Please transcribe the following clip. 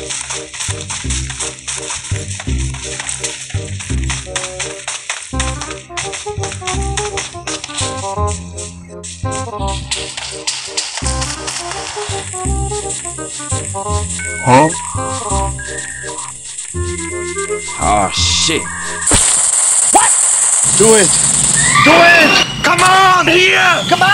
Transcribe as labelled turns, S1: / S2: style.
S1: Huh? Oh shit. What? Do it! Do it! Come on! Here! Come on!